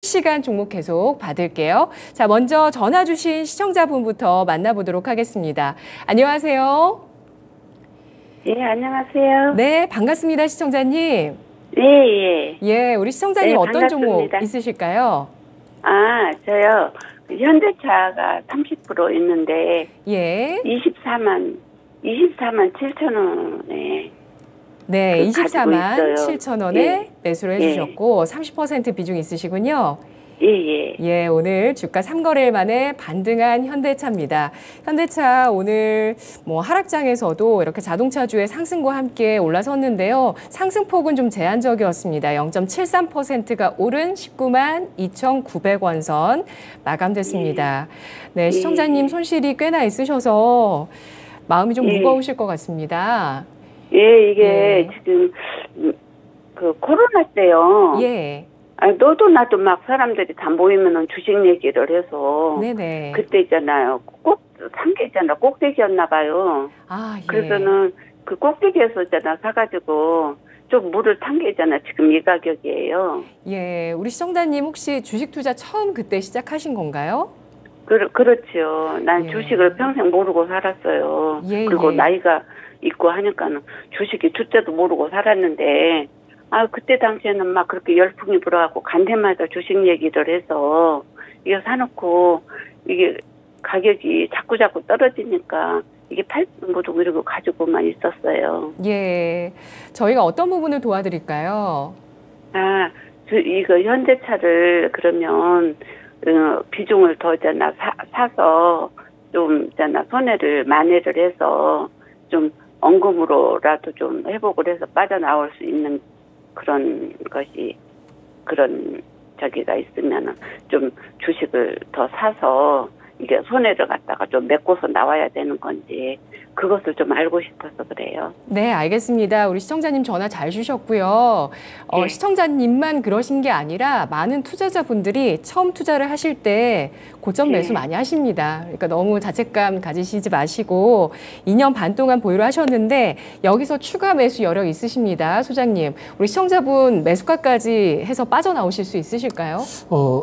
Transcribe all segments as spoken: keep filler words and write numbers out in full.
실시간 종목 계속 받을게요. 자, 먼저 전화 주신 시청자분부터 만나보도록 하겠습니다. 안녕하세요. 예, 안녕하세요. 네, 반갑습니다, 시청자님. 예, 예. 예, 우리 시청자님 네, 어떤 종목 반갑습니다. 있으실까요? 아, 저요. 현대차가 삼십 퍼센트 있는데, 예. 이십사만, 이십사만 칠천 원에. 네, 그 이십사만 칠천 원에 예. 매수를 해주셨고, 예. 삼십 퍼센트 비중 있으시군요. 예, 예. 예, 오늘 주가 삼 거래일 만에 반등한 현대차입니다. 현대차 오늘 뭐 하락장에서도 이렇게 자동차주의 상승과 함께 올라섰는데요. 상승폭은 좀 제한적이었습니다. 영 점 칠삼 퍼센트가 오른 십구만 이천구백 원 선 마감됐습니다. 네, 시청자님 손실이 꽤나 있으셔서 마음이 좀 예. 무거우실 것 같습니다. 예, 이게 예. 지금, 그 코로나 때요. 예. 아, 너도 나도 막 사람들이 다 모이면은 주식 얘기를 해서. 네네. 그때 있잖아요. 꼭, 산 게 있잖아. 꼭대기였나 봐요. 아, 예. 그래서는 그 꼭대기에서 있잖아. 사가지고 좀 물을 탄 게 있잖아. 지금 이 가격이에요. 예. 우리 시청자님 혹시 주식 투자 처음 그때 시작하신 건가요? 그, 그렇죠. 난 예. 주식을 평생 모르고 살았어요. 예, 그리고 예. 나이가 있고 하니까는 주식이 주자도 모르고 살았는데, 아, 그때 당시에는 막 그렇게 열풍이 불어갖고 간데마다 주식 얘기를 해서 이거 사놓고 이게 가격이 자꾸 자꾸 떨어지니까 이게 팔지 모르고 이러고 가지고만 있었어요. 예. 저희가 어떤 부분을 도와드릴까요? 아, 저 이거 현대차를 그러면 어, 비중을 더 있잖아 사, 사서 좀 있잖아 손해를 만회를 해서 좀 원금으로라도 좀 회복을 해서 빠져나올 수 있는 그런 것이 그런 저기가 있으면은 좀 주식을 더 사서 이게 손해를 갖다가 좀 메꿔서 나와야 되는 건지 그것을 좀 알고 싶어서 그래요. 네, 알겠습니다. 우리 시청자님 전화 잘 주셨고요. 어, 네. 시청자님만 그러신 게 아니라 많은 투자자분들이 처음 투자를 하실 때 고점 매수 네. 많이 하십니다. 그러니까 너무 자책감 가지시지 마시고 이 년 반 동안 보유를 하셨는데 여기서 추가 매수 여력 있으십니다. 소장님, 우리 시청자분 매수가까지 해서 빠져나오실 수 있으실까요? 어,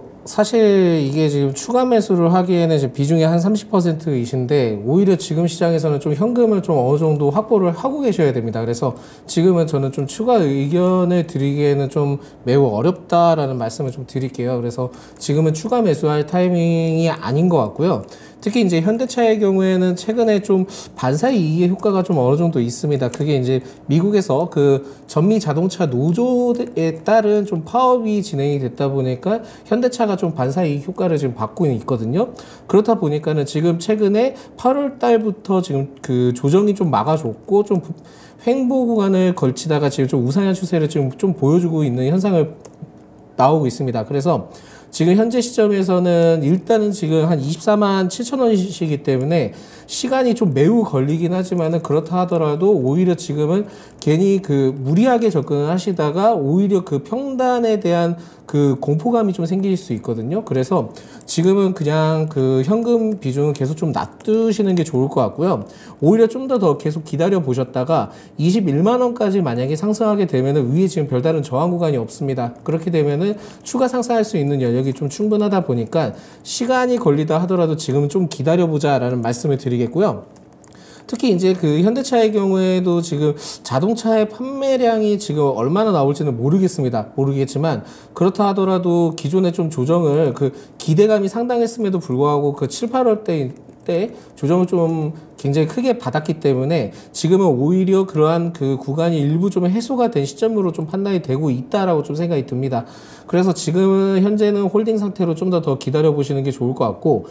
사실 이게 지금 추가 매수를 하기에는 지금 비중이 한 삼십 퍼센트이신데 오히려 지금 시장에서는 좀 현금을 좀 어느 정도 확보를 하고 계셔야 됩니다. 그래서 지금은 저는 좀 추가 의견을 드리기에는 좀 매우 어렵다라는 말씀을 좀 드릴게요. 그래서 지금은 추가 매수할 타이밍이 아닌 것 같고요. 특히 이제 현대차의 경우에는 최근에 좀 반사 이익의 효과가 좀 어느 정도 있습니다. 그게 이제 미국에서 그 전미 자동차 노조에 따른 좀 파업이 진행이 됐다 보니까 현대차가 좀 반사 이익 효과를 지금 받고 있거든요. 그렇다 보니까는 지금 최근에 팔월 달부터 지금 그 조정이 좀 막아줬고 좀 횡보 구간을 걸치다가 지금 좀 우상향 추세를 지금 좀 보여주고 있는 현상을 나오고 있습니다. 그래서 지금 현재 시점에서는 일단은 지금 한 이십사만 칠천 원이시기 때문에 시간이 좀 매우 걸리긴 하지만은 그렇다 하더라도 오히려 지금은 괜히 그 무리하게 접근을 하시다가 오히려 그 평단에 대한 그 공포감이 좀 생길 수 있거든요. 그래서 지금은 그냥 그 현금 비중은 계속 좀 놔두시는 게 좋을 것 같고요. 오히려 좀 더 더 계속 기다려 보셨다가 이십일만 원까지 만약에 상승하게 되면은 위에 지금 별다른 저항 구간이 없습니다. 그렇게 되면은 추가 상승할 수 있는 여력이 좀 충분하다 보니까 시간이 걸리다 하더라도 지금은 좀 기다려 보자라는 말씀을 드리겠고요. 특히 이제 그 현대차의 경우에도 지금 자동차의 판매량이 지금 얼마나 나올지는 모르겠습니다. 모르겠지만 그렇다 하더라도 기존에 좀 조정을 그 기대감이 상당했음에도 불구하고 그 칠, 팔월 때 때 조정을 좀 굉장히 크게 받았기 때문에 지금은 오히려 그러한 그 구간이 일부 좀 해소가 된 시점으로 좀 판단이 되고 있다라고 좀 생각이 듭니다. 그래서 지금은 현재는 홀딩 상태로 좀 더 더 기다려 보시는 게 좋을 것 같고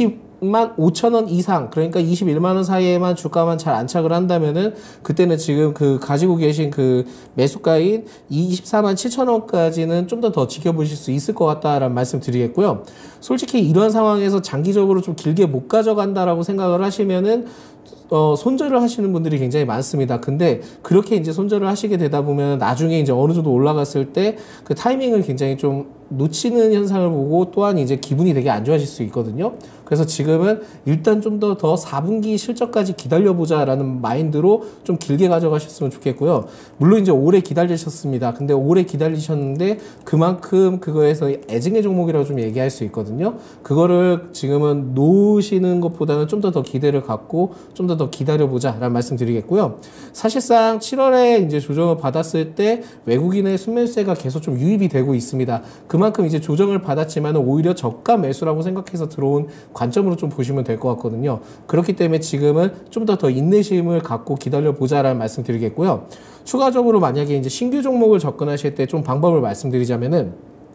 이십만 오천 원 이상 그러니까 이십일만 원 사이에만 주가만 잘 안착을 한다면은 그때는 지금 그 가지고 계신 그 매수가인 이십사만 칠천 원까지는 좀 더 더 지켜보실 수 있을 것 같다라는 말씀 드리겠고요. 솔직히 이런 상황에서 장기적으로 좀 길게 못 가져간다라고 생각을 하시면은 어, 손절을 하시는 분들이 굉장히 많습니다. 근데 그렇게 이제 손절을 하시게 되다 보면 나중에 이제 어느 정도 올라갔을 때 그 타이밍을 굉장히 좀 놓치는 현상을 보고 또한 이제 기분이 되게 안 좋아질 수 있거든요. 그래서 지금은 일단 좀 더 더 사 분기 실적까지 기다려보자라는 마인드로 좀 길게 가져가셨으면 좋겠고요. 물론 이제 오래 기다리셨습니다. 근데 오래 기다리셨는데 그만큼 그거에서 애증의 종목이라고 좀 얘기할 수 있거든요. 그거를 지금은 놓으시는 것보다는 좀 더 더 기대를 갖고 좀 더 더 기다려보자라는 말씀 드리겠고요. 사실상 칠월에 이제 조정을 받았을 때 외국인의 순매수세가 계속 좀 유입이 되고 있습니다. 그만큼 이제 조정을 받았지만 오히려 저가 매수라고 생각해서 들어온 관점으로 좀 보시면 될 것 같거든요. 그렇기 때문에 지금은 좀 더 더 인내심을 갖고 기다려보자라는 말씀 드리겠고요. 추가적으로 만약에 이제 신규 종목을 접근하실 때 좀 방법을 말씀드리자면은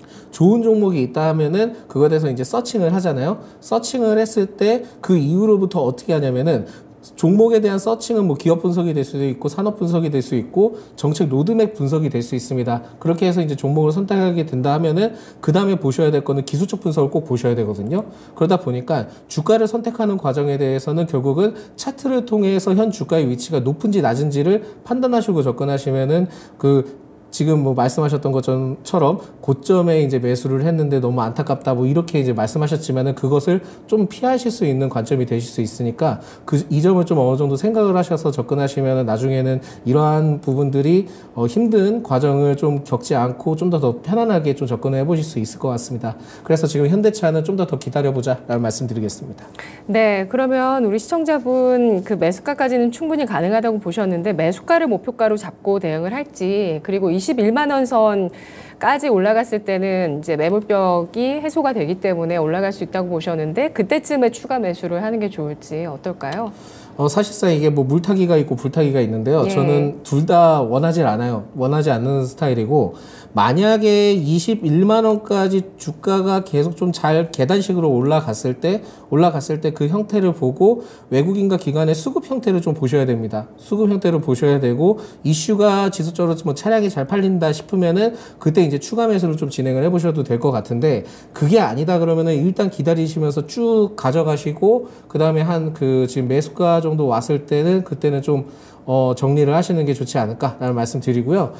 좋은 종목이 있다 하면은 그거에 대해서 이제 서칭을 하잖아요. 서칭을 했을 때 그 이후로부터 어떻게 하냐면은 종목에 대한 서칭은 뭐 기업 분석이 될 수도 있고 산업 분석이 될 수 있고 정책 로드맵 분석이 될 수 있습니다. 그렇게 해서 이제 종목을 선택하게 된다 하면은 그 다음에 보셔야 될 거는 기술적 분석을 꼭 보셔야 되거든요. 그러다 보니까 주가를 선택하는 과정에 대해서는 결국은 차트를 통해서 현 주가의 위치가 높은지 낮은지를 판단하시고 접근하시면은 그 지금 뭐 말씀하셨던 것처럼 고점에 이제 매수를 했는데 너무 안타깝다 뭐 이렇게 이제 말씀하셨지만은 그것을 좀 피하실 수 있는 관점이 되실 수 있으니까 그 이 점을 좀 어느 정도 생각을 하셔서 접근하시면은 나중에는 이러한 부분들이 어 힘든 과정을 좀 겪지 않고 좀 더 더 편안하게 좀 접근을 해보실 수 있을 것 같습니다. 그래서 지금 현대차는 좀 더 더 기다려보자라는 말씀드리겠습니다. 네, 그러면 우리 시청자분 그 매수가까지는 충분히 가능하다고 보셨는데 매수가를 목표가로 잡고 대응을 할지 그리고 이십일만 원 선까지 올라갔을 때는 이제 매물벽이 해소가 되기 때문에 올라갈 수 있다고 보셨는데 그때쯤에 추가 매수를 하는 게 좋을지 어떨까요? 어, 사실상 이게 뭐 물타기가 있고 불타기가 있는데요. 예. 저는 둘 다 원하지 않아요. 원하지 않는 스타일이고 만약에 이십일만 원까지 주가가 계속 좀 잘 계단식으로 올라갔을 때 올라갔을 때 그 형태를 보고 외국인과 기관의 수급 형태를 좀 보셔야 됩니다. 수급 형태를 보셔야 되고 이슈가 지수적으로 뭐 차량이 잘 팔린다 싶으면은 그때 이제 추가 매수를 좀 진행을 해보셔도 될 것 같은데 그게 아니다 그러면은 일단 기다리시면서 쭉 가져가시고 그 다음에 한 그 지금 매수가 정도 왔을 때는 그때는 좀 어, 정리를 하시는 게 좋지 않을까라는 말씀 드리고요.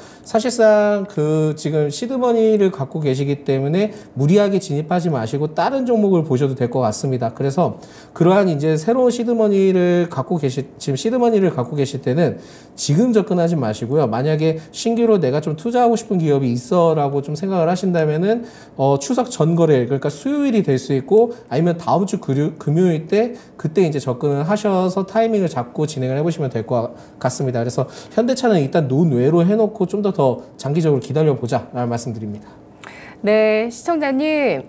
사실상 그 지금 시드머니를 갖고 계시기 때문에 무리하게 진입하지 마시고 다른 종목을 보셔도 될 것 같습니다. 그래서 그러한 이제 새로운 시드머니를 갖고 계시, 지금 시드머니를 갖고 계실 때는 지금 접근하지 마시고요. 만약에 신규로 내가 좀 투자하고 싶은 기업이 있어라고 좀 생각을 하신다면은 어, 추석 전거래일, 그러니까 수요일이 될 수 있고 아니면 다음 주 금요, 금요일 때 그때 이제 접근을 하셔서 타이밍을 잡고 진행을 해보시면 될 것 같습니다. 같습니다. 그래서 현대차는 일단 논외로 해놓고 좀 더 더 장기적으로 기다려보자라는 말씀드립니다. 네, 시청자님.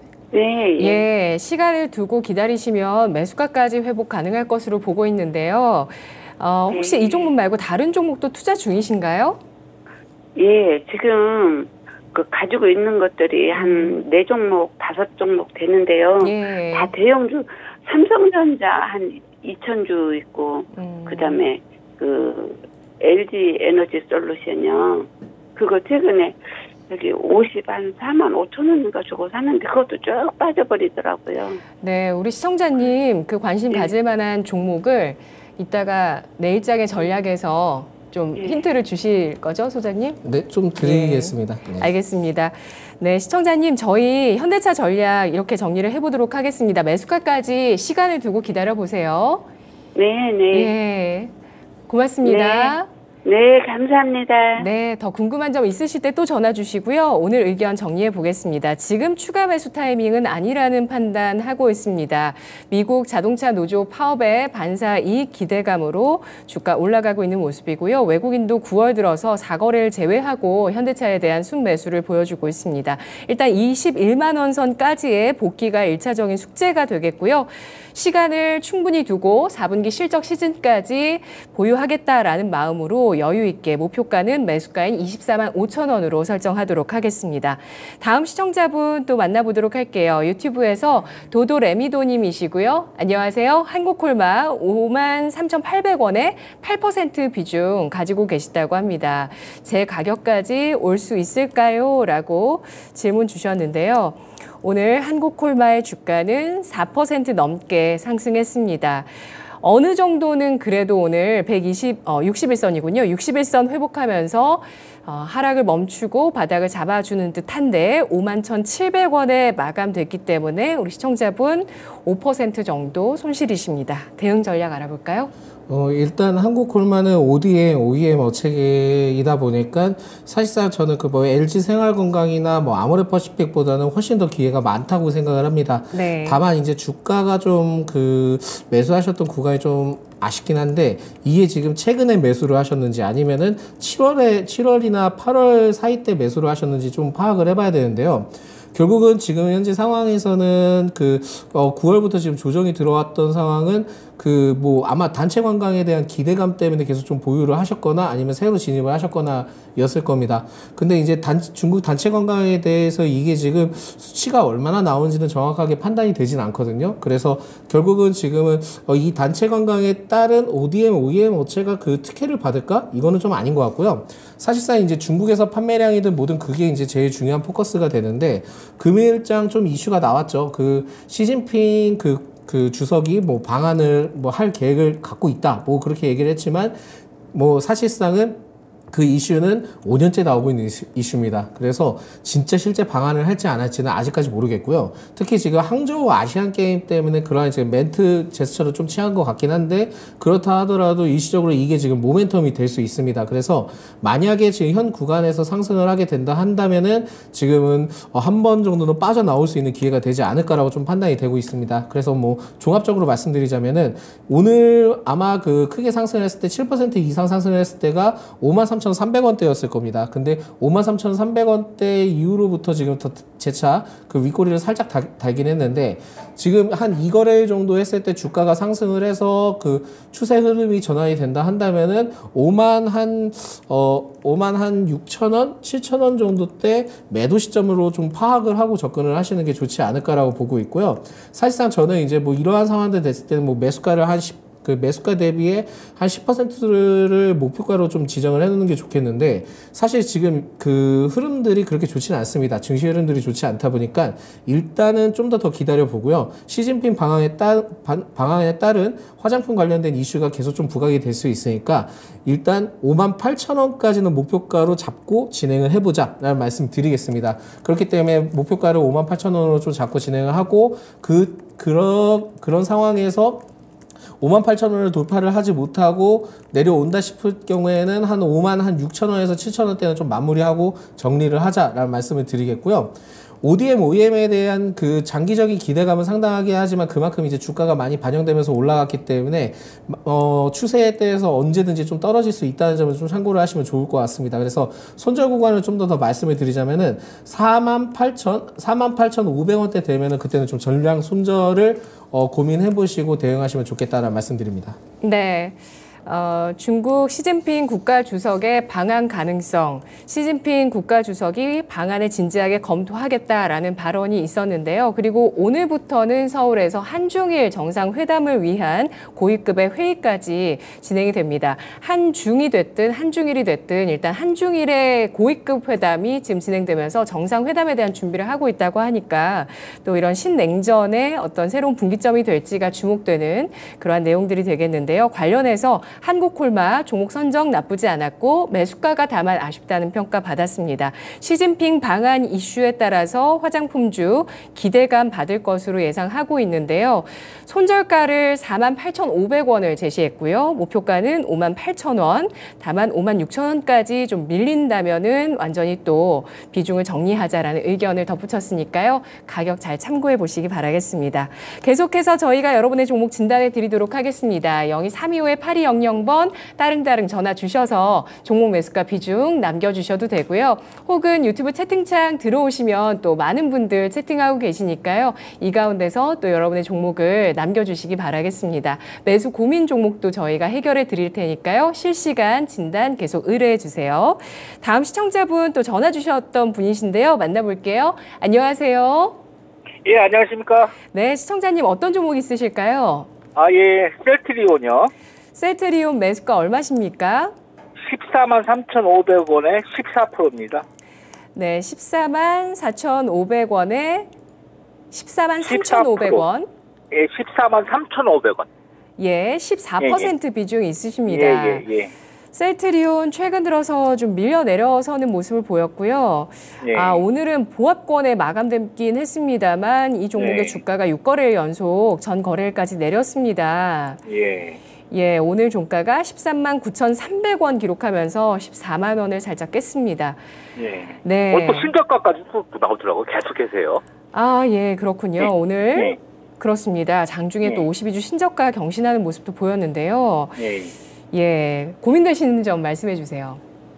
네, 예. 예, 시간을 두고 기다리시면 매수가까지 회복 가능할 것으로 보고 있는데요. 어, 혹시 네. 이 종목 말고 다른 종목도 투자 중이신가요? 예, 지금 그 가지고 있는 것들이 한 네 종목, 다섯 종목 되는데요. 예. 다 대형주, 삼성전자 한 이천 주 있고, 음. 그 다음에 그 엘지 에너지 솔루션이요. 그거 최근에 여기 오십 한 사만 오천 원인가 주고 샀는데 그것도 쭉 빠져버리더라고요. 네, 우리 시청자님 그 관심 네. 가질 만한 종목을 이따가 내일장의 전략에서 좀 네. 힌트를 주실 거죠, 소장님? 네, 좀 드리겠습니다. 네. 알겠습니다. 네, 시청자님, 저희 현대차 전략 이렇게 정리를 해보도록 하겠습니다. 매수가까지 시간을 두고 기다려보세요. 네, 네. 예, 고맙습니다. 네, 감사합니다. 네, 더 궁금한 점 있으실 때 또 전화 주시고요. 오늘 의견 정리해 보겠습니다. 지금 추가 매수 타이밍은 아니라는 판단하고 있습니다. 미국 자동차 노조 파업의 반사 이익 기대감으로 주가 올라가고 있는 모습이고요. 외국인도 구월 들어서 사거래를 제외하고 현대차에 대한 순매수를 보여주고 있습니다. 일단 이십일만 원 선까지의 복귀가 일차적인 숙제가 되겠고요. 시간을 충분히 두고 사 분기 실적 시즌까지 보유하겠다라는 마음으로 여유 있게 목표가는 매수가인 이십사만 오천 원으로 설정하도록 하겠습니다. 다음 시청자분 또 만나보도록 할게요. 유튜브에서 도도레미도님이시고요. 안녕하세요. 한국콜마 오만 삼천팔백 원에 팔 퍼센트 비중 가지고 계시다고 합니다. 제 가격까지 올 수 있을까요? 라고 질문 주셨는데요. 오늘 한국콜마의 주가는 사 퍼센트 넘게 상승했습니다. 어느 정도는 그래도 오늘 백이십, 어, 육십일 선이군요. 육십일 선 회복하면서 어, 하락을 멈추고 바닥을 잡아주는 듯한데 오만 천칠백 원에 마감됐기 때문에 우리 시청자분 오 퍼센트 정도 손실이십니다. 대응 전략 알아볼까요? 어, 일단 한국콜마는 오디엠, 오이엠 업체이다 보니까 사실상 저는 그 뭐 엘지 생활건강이나 뭐 아모레퍼시픽보다는 훨씬 더 기회가 많다고 생각을 합니다. 네. 다만 이제 주가가 좀 그 매수하셨던 구간이 좀 아쉽긴 한데 이게 지금 최근에 매수를 하셨는지 아니면은 칠월에 칠월이나 팔월 사이 때 매수를 하셨는지 좀 파악을 해봐야 되는데요. 결국은 지금 현재 상황에서는 그 어 구월부터 지금 조정이 들어왔던 상황은 그 뭐 아마 단체 관광에 대한 기대감 때문에 계속 좀 보유를 하셨거나 아니면 새로 진입을 하셨거나 였을 겁니다. 근데 이제 단, 중국 단체 관광에 대해서 이게 지금 수치가 얼마나 나오는지는 정확하게 판단이 되진 않거든요. 그래서 결국은 지금은 어 이 단체 관광에 따른 오디엠, 오이엠 업체가 그 특혜를 받을까? 이거는 좀 아닌 것 같고요. 사실상 이제 중국에서 판매량이든 뭐든 그게 이제 제일 중요한 포커스가 되는데 금일장 좀 이슈가 나왔죠. 그 시진핑 그 그 주석이 뭐 방안을 뭐 할 계획을 갖고 있다. 뭐 그렇게 얘기를 했지만 뭐 사실상은 그 이슈는 오 년째 나오고 있는 이슈, 이슈입니다. 그래서 진짜 실제 방안을 할지 안 할지는 아직까지 모르겠고요. 특히 지금 항저우 아시안 게임 때문에 그러한 지금 멘트 제스처를 좀 취한 것 같긴 한데 그렇다 하더라도 일시적으로 이게 지금 모멘텀이 될 수 있습니다. 그래서 만약에 지금 현 구간에서 상승을 하게 된다 한다면은 지금은 한 번 정도는 빠져나올 수 있는 기회가 되지 않을까라고 좀 판단이 되고 있습니다. 그래서 뭐 종합적으로 말씀드리자면은 오늘 아마 그 크게 상승했을 때 칠 퍼센트 이상 상승을 했을 때가 오만 삼천 삼백 원대였을 겁니다. 근데 오만 삼천 삼백 원대 이후로부터 지금 더 재차 그 윗꼬리를 살짝 달, 달긴 했는데 지금 한 이 거래 정도 했을 때 주가가 상승을 해서 그 추세 흐름이 전환이 된다 한다면은 오만 한, 어, 오만 한 육천 원, 칠천 원 정도 때 매도 시점으로 좀 파악을 하고 접근을 하시는 게 좋지 않을까라고 보고 있고요. 사실상 저는 이제 뭐 이러한 상황들 됐을 때는 뭐 매수가를 한 십 그 매수가 대비에 한 십 퍼센트를 목표가로 좀 지정을 해놓는 게 좋겠는데 사실 지금 그 흐름들이 그렇게 좋지는 않습니다. 증시 흐름들이 좋지 않다 보니까 일단은 좀 더 더 기다려 보고요. 시진핑 방향에 따 방향에 따른 화장품 관련된 이슈가 계속 좀 부각이 될 수 있으니까 일단 오만 팔천 원까지는 목표가로 잡고 진행을 해보자라는 말씀 드리겠습니다. 그렇기 때문에 목표가를 오만 팔천 원으로 좀 잡고 진행을 하고 그 그런 그런 상황에서 오만 팔천 원을 돌파를 하지 못하고 내려온다 싶을 경우에는 한 오만 한 육천 원에서 칠천 원대는 좀 마무리하고 정리를 하자라는 말씀을 드리겠고요. 오디엠, 오이엠에 대한 그 장기적인 기대감은 상당하게 하지만 그만큼 이제 주가가 많이 반영되면서 올라갔기 때문에 어, 추세에 대해서 언제든지 좀 떨어질 수 있다는 점을 좀 참고를 하시면 좋을 것 같습니다. 그래서 손절 구간을 좀 더 더 말씀을 드리자면은 사만 팔천, 사만 팔천오백 원대 되면은 그때는 좀 전량 손절을 어, 고민해 보시고 대응하시면 좋겠다는 말씀 드립니다. 네. 어, 중국 시진핑 국가주석의 방한 가능성, 시진핑 국가주석이 방안을 진지하게 검토하겠다라는 발언이 있었는데요. 그리고 오늘부터는 서울에서 한중일 정상회담을 위한 고위급의 회의까지 진행이 됩니다. 한중이 됐든 한중일이 됐든 일단 한중일의 고위급 회담이 지금 진행되면서 정상회담에 대한 준비를 하고 있다고 하니까 또 이런 신냉전의 어떤 새로운 분기점이 될지가 주목되는 그러한 내용들이 되겠는데요. 관련해서 한국콜마 종목 선정 나쁘지 않았고 매수가가 다만 아쉽다는 평가 받았습니다. 시진핑 방한 이슈에 따라서 화장품주 기대감 받을 것으로 예상하고 있는데요. 손절가를 사만 팔천오백 원을 제시했고요. 목표가는 오만 팔천 원, 다만 오만 육천 원까지 좀 밀린다면은 완전히 또 비중을 정리하자라는 의견을 덧붙였으니까요. 가격 잘 참고해 보시기 바라겠습니다. 계속해서 저희가 여러분의 종목 진단해 드리도록 하겠습니다. 영이 삼이오의 팔이영영 번 따릉따릉 전화 주셔서 종목 매수가 비중 남겨주셔도 되고요. 혹은 유튜브 채팅창 들어오시면 또 많은 분들 채팅하고 계시니까요. 이 가운데서 또 여러분의 종목을 남겨주시기 바라겠습니다. 매수 고민 종목도 저희가 해결해 드릴 테니까요. 실시간 진단 계속 의뢰해 주세요. 다음 시청자분 또 전화 주셨던 분이신데요. 만나볼게요. 안녕하세요. 예, 안녕하십니까? 네, 시청자님 어떤 종목 있으실까요? 아, 예, 셀트리온이요. 셀트리온 매수가 얼마십니까? 십사만 삼천오백 원에 십사 퍼센트입니다. 네, 십사만 사천오백 원에 십사만 삼천오백 원. 예, 십사만 삼천오백 원. 예, 십사 퍼센트 예, 예. 비중이 있으십니다. 예, 예, 예. 셀트리온 최근 들어서 좀 밀려 내려서는 모습을 보였고요. 예. 아, 오늘은 보합권에 마감되긴 했습니다만 이 종목의 네. 주가가 육 거래일 연속 전 거래일까지 내렸습니다. 예. 예, 오늘 종가가 십삼만 구천삼백 원 기록하면서 십사만 원을 살짝 깼습니다. 예. 네. 오늘 또 신저가까지 또 나오더라고요. 계속해서요. 아, 예, 그렇군요. 네. 오늘 네. 그렇습니다. 장중에 네. 또 오십이 주 신저가 경신하는 모습도 보였는데요. 예. 예, 고민되시는 점 말씀해 주세요.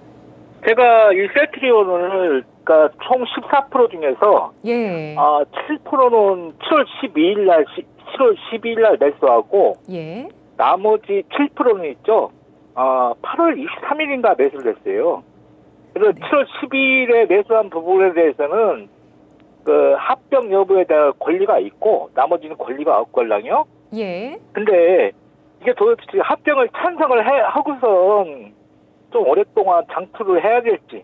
제가 이 셀트리온을 그러니까 총 십사 퍼센트 중에서 예, 아, 칠 퍼센트는 칠월 십이일 날 칠월 십이일 날 매수하고 예, 나머지 칠 퍼센트는 있죠. 아, 팔월 이십삼일인가 매수를 했어요. 그래서 네. 칠월 십이일에 매수한 부분에 대해서는 그 합병 여부에 대한 권리가 있고 나머지는 권리가 없걸랑요. 예, 근데 이게 도대체 합병을 찬성을 해, 하고선 좀 오랫동안 장투를 해야 될지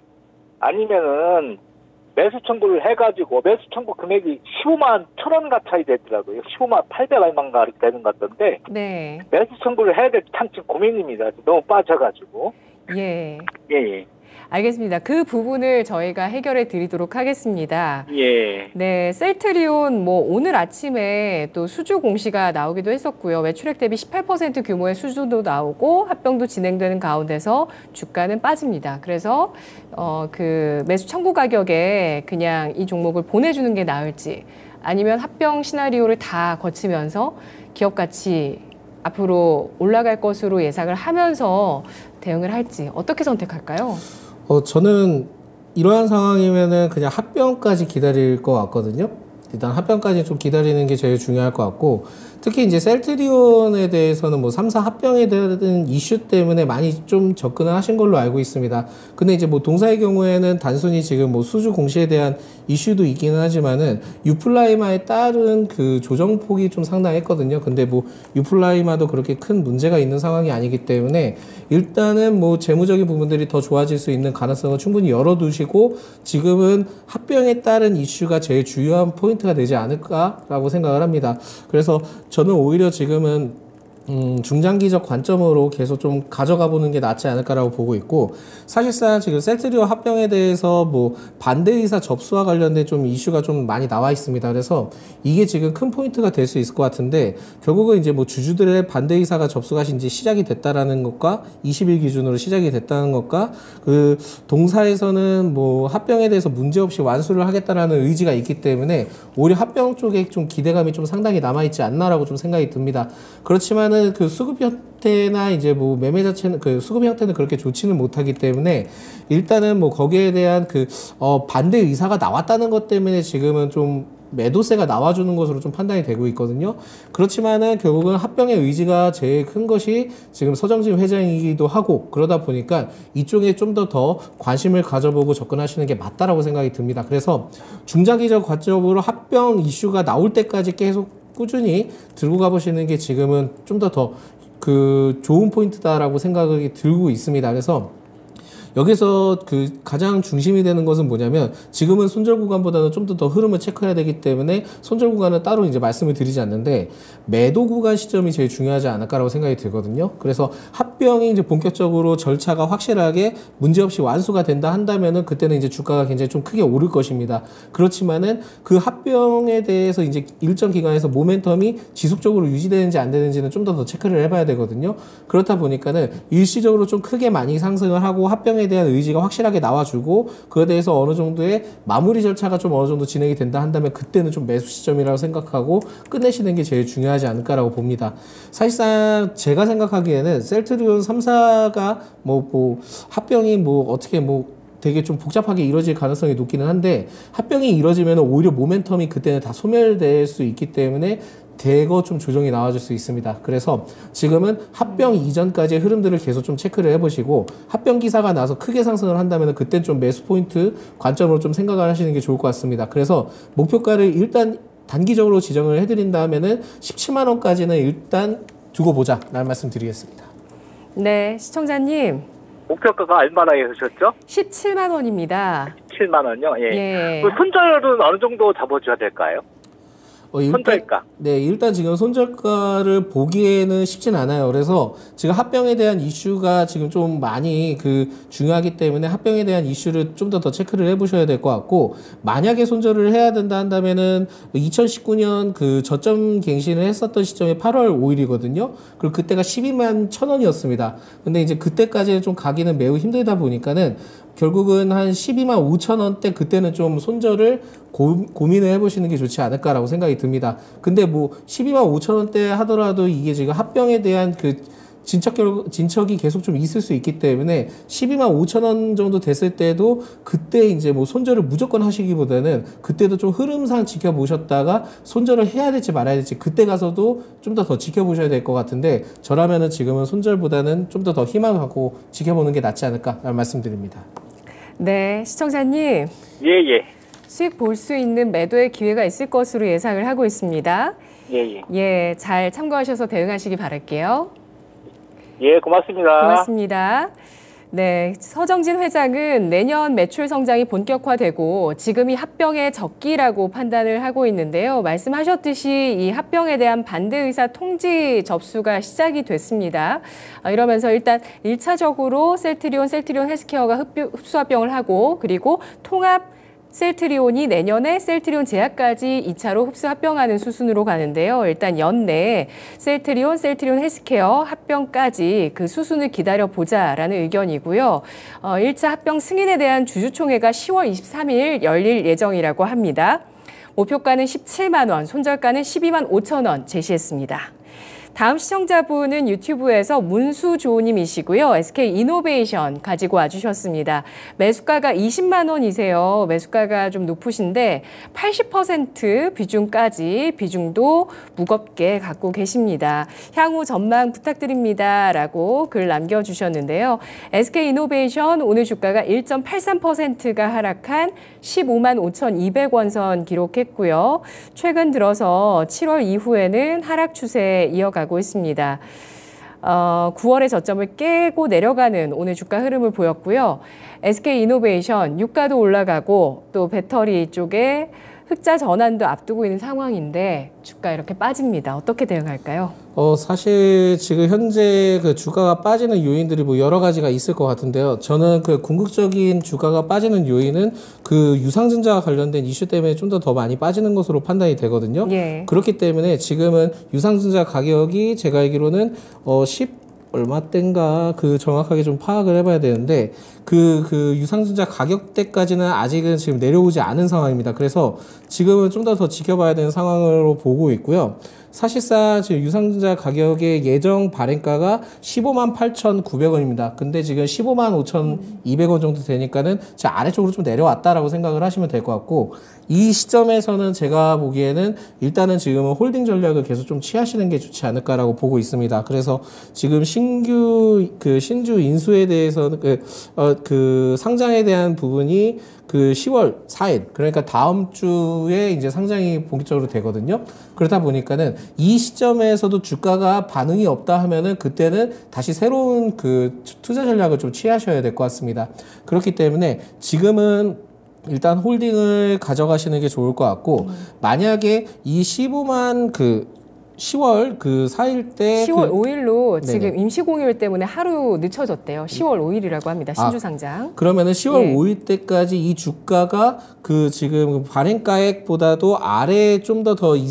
아니면은 매수 청구를 해가지고 매수 청구 금액이 십오만 천 원 가까이 되더라고요. 십오만 팔백만가 이렇게 되는 것 같던데 네, 매수 청구를 해야 될지 참 지금 고민입니다. 너무 빠져가지고. 예. 예, 예. 알겠습니다. 그 부분을 저희가 해결해 드리도록 하겠습니다. 예. 네, 셀트리온 뭐 오늘 아침에 또 수주 공시가 나오기도 했었고요. 매출액 대비 십팔 퍼센트 규모의 수주도 나오고 합병도 진행되는 가운데서 주가는 빠집니다. 그래서 어, 그 매수 청구 가격에 그냥 이 종목을 보내주는 게 나을지 아니면 합병 시나리오를 다 거치면서 기업 가치 앞으로 올라갈 것으로 예상을 하면서 대응을 할지 어떻게 선택할까요? 어, 저는 이러한 상황이면은 그냥 합병까지 기다릴 것 같거든요. 일단 합병까지 좀 기다리는 게 제일 중요할 것 같고, 특히 이제 셀트리온에 대해서는 뭐 삼 사 합병에 대한 이슈 때문에 많이 좀 접근을 하신 걸로 알고 있습니다. 근데 이제 뭐 동사의 경우에는 단순히 지금 뭐 수주 공시에 대한 이슈도 있기는 하지만은 유플라이마에 따른 그 조정폭이 좀 상당했거든요. 근데 뭐 유플라이마도 그렇게 큰 문제가 있는 상황이 아니기 때문에 일단은 뭐 재무적인 부분들이 더 좋아질 수 있는 가능성을 충분히 열어두시고 지금은 합병에 따른 이슈가 제일 주요한 포인트가 되지 않을까라고 생각을 합니다. 그래서 저는 오히려 지금은 음, 중장기적 관점으로 계속 좀 가져가 보는 게 낫지 않을까라고 보고 있고, 사실상 지금 셀트리온 합병에 대해서 뭐 반대 의사 접수와 관련된 좀 이슈가 좀 많이 나와 있습니다. 그래서 이게 지금 큰 포인트가 될 수 있을 것 같은데, 결국은 이제 뭐 주주들의 반대 의사가 접수가 이제 시작이 됐다라는 것과 이십 일 기준으로 시작이 됐다는 것과 그 동사에서는 뭐 합병에 대해서 문제없이 완수를 하겠다라는 의지가 있기 때문에 오히려 합병 쪽에 좀 기대감이 좀 상당히 남아있지 않나라고 좀 생각이 듭니다. 그렇지만 그 수급 형태나 이제 뭐 매매 자체는 그 수급 형태는 그렇게 좋지는 못하기 때문에 일단은 뭐 거기에 대한 그 어 반대 의사가 나왔다는 것 때문에 지금은 좀 매도세가 나와주는 것으로 좀 판단이 되고 있거든요. 그렇지만은 결국은 합병의 의지가 제일 큰 것이 지금 서정진 회장이기도 하고, 그러다 보니까 이쪽에 좀 더 더 관심을 가져보고 접근하시는 게 맞다라고 생각이 듭니다. 그래서 중장기적 관점으로 합병 이슈가 나올 때까지 계속 꾸준히 들고 가보시는 게 지금은 좀 더 더 그 좋은 포인트다라고 생각이 들고 있습니다. 그래서 여기서 그 가장 중심이 되는 것은 뭐냐면, 지금은 손절 구간보다는 좀 더 더 흐름을 체크해야 되기 때문에 손절 구간은 따로 이제 말씀을 드리지 않는데 매도 구간 시점이 제일 중요하지 않을까라고 생각이 들거든요. 그래서 합병이 이제 본격적으로 절차가 확실하게 문제없이 완수가 된다 한다면은 그때는 이제 주가가 굉장히 좀 크게 오를 것입니다. 그렇지만은 그 합병에 대해서 이제 일정 기간에서 모멘텀이 지속적으로 유지되는지 안 되는지는 좀 더 더 체크를 해봐야 되거든요. 그렇다 보니까는 일시적으로 좀 크게 많이 상승을 하고 합병에 대한 의지가 확실하게 나와주고 그에 대해서 어느 정도의 마무리 절차가 좀 어느 정도 진행이 된다 한다면 그때는 좀 매수 시점이라고 생각하고 끝내시는 게 제일 중요하지 않을까라고 봅니다. 사실상 제가 생각하기에는 셀트리온 삼 사가 뭐, 뭐 합병이 뭐 어떻게 뭐 되게 좀 복잡하게 이루어질 가능성이 높기는 한데, 합병이 이루어지면 오히려 모멘텀이 그때는 다 소멸될 수 있기 때문에 대거 좀 조정이 나와줄 수 있습니다. 그래서 지금은 합병 이전까지의 흐름들을 계속 좀 체크를 해보시고, 합병 기사가 나서 크게 상승을 한다면 그땐 좀 매수 포인트 관점으로 좀 생각을 하시는 게 좋을 것 같습니다. 그래서 목표가를 일단 단기적으로 지정을 해드린다면은 십칠만 원까지는 일단 두고 보자 라는 말씀 드리겠습니다. 네, 시청자님. 목표가가 얼마나 해주셨죠? 십칠만 원입니다. 십칠만 원요? 예. 예. 그 손절은 어느 정도 잡아줘야 될까요? 어, 일단, 손절가. 네, 일단 지금 손절가를 보기에는 쉽진 않아요. 그래서 지금 합병에 대한 이슈가 지금 좀 많이 그 중요하기 때문에 합병에 대한 이슈를 좀 더 더 체크를 해보셔야 될 것 같고, 만약에 손절을 해야 된다 한다면은 이천십구 년 그 저점 갱신을 했었던 시점이 팔월 오일이거든요. 그리고 그때가 십이만 천 원이었습니다. 근데 이제 그때까지는 좀 가기는 매우 힘들다 보니까는 결국은 한 십이만 오천 원대 그때는 좀 손절을 고, 고민을 해보시는 게 좋지 않을까라고 생각이 듭니다. 근데 뭐 십이만 오천 원대 하더라도 이게 지금 합병에 대한 그 진척, 진척이 계속 좀 있을 수 있기 때문에 십이만 오천 원 정도 됐을 때도 그때 이제 뭐 손절을 무조건 하시기보다는 그때도 좀 흐름상 지켜보셨다가 손절을 해야 될지 말아야 될지 그때 가서도 좀 더 더 지켜보셔야 될 것 같은데, 저라면은 지금은 손절보다는 좀 더 더 희망을 갖고 지켜보는 게 낫지 않을까라는 말씀드립니다. 네, 시청자님. 예, 예. 수익 볼 수 있는 매도의 기회가 있을 것으로 예상을 하고 있습니다. 예, 예. 예, 잘 참고하셔서 대응하시기 바랄게요. 예, 고맙습니다. 고맙습니다. 네, 서정진 회장은 내년 매출 성장이 본격화되고 지금이 합병의 적기라고 판단을 하고 있는데요. 말씀하셨듯이 이 합병에 대한 반대 의사 통지 접수가 시작이 됐습니다. 이러면서 일단 일 차적으로 셀트리온, 셀트리온 헬스케어가 흡수 합병을 하고, 그리고 통합 셀트리온이 내년에 셀트리온 제약까지 이 차로 흡수 합병하는 수순으로 가는데요. 일단 연내에 셀트리온, 셀트리온 헬스케어 합병까지 그 수순을 기다려보자라는 의견이고요. 어, 일 차 합병 승인에 대한 주주총회가 시월 이십삼일 열릴 예정이라고 합니다. 목표가는 십칠만 원, 손절가는 십이만 오천 원 제시했습니다. 다음 시청자분은 유튜브에서 문수조님이시고요. 에스케이이노베이션 가지고 와주셨습니다. 매수가가 이십만 원이세요. 매수가가 좀 높으신데 팔십 퍼센트 비중까지 비중도 무겁게 갖고 계십니다. 향후 전망 부탁드립니다. 라고 글 남겨주셨는데요. 에스케이이노베이션 오늘 주가가 일 점 팔삼 퍼센트가 하락한 십오만 오천이백 원 선 기록했고요. 최근 들어서 칠월 이후에는 하락 추세 이어가 고 있습니다. 어, 구월의 저점을 깨고 내려가는 오늘 주가 흐름을 보였고요. 에스케이이노베이션 유가도 올라가고 또 배터리 쪽에 흑자 전환도 앞두고 있는 상황인데 주가 이렇게 빠집니다. 어떻게 대응할까요? 어, 사실 지금 현재 그 주가가 빠지는 요인들이 뭐 여러 가지가 있을 것 같은데요. 저는 그 궁극적인 주가가 빠지는 요인은 그 유상증자와 관련된 이슈 때문에 좀 더 더 많이 빠지는 것으로 판단이 되거든요. 예. 그렇기 때문에 지금은 유상증자 가격이 제가 알기로는 어, 십 얼마대인가 그 정확하게 좀 파악을 해봐야 되는데 그, 그 유상증자 가격대까지는 아직은 지금 내려오지 않은 상황입니다. 그래서 지금은 좀 더 더 지켜봐야 되는 상황으로 보고 있고요. 사실상 지금 유상증자 가격의 예정 발행가가 십오만 팔천구백 원입니다. 근데 지금 십오만 오천이백 원 정도 되니까는 제 아래쪽으로 좀 내려왔다라고 생각을 하시면 될 것 같고, 이 시점에서는 제가 보기에는 일단은 지금은 홀딩 전략을 계속 좀 취하시는 게 좋지 않을까라고 보고 있습니다. 그래서 지금 신규 그 신주 인수에 대해서는 그, 어, 그 상장에 대한 부분이 그 시월 사일, 그러니까 다음 주에 이제 상장이 본격적으로 되거든요. 그러다 보니까는 이 시점에서도 주가가 반응이 없다 하면은 그때는 다시 새로운 그 투자 전략을 좀 취하셔야 될 것 같습니다. 그렇기 때문에 지금은 일단 홀딩을 가져가시는 게 좋을 것 같고, 음. 만약에 이 십오만 그 시월 그 사일 때 시월 그, 오일로 네네. 지금 임시공휴일 때문에 하루 늦춰졌대요. 시월 오일이라고 합니다. 신주상장. 아, 그러면은 시월 예. 오일 때까지 이 주가가 그 지금 발행가액보다도 아래에 좀 더 더